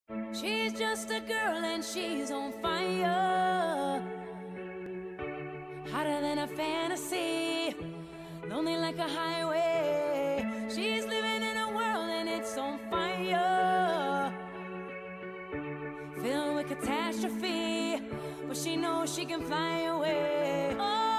She's just a girl and she's on fire, hotter than a fantasy, lonely like a highway. She's living in a world and it's on fire, filled with catastrophe, but she knows she can fly away. Oh,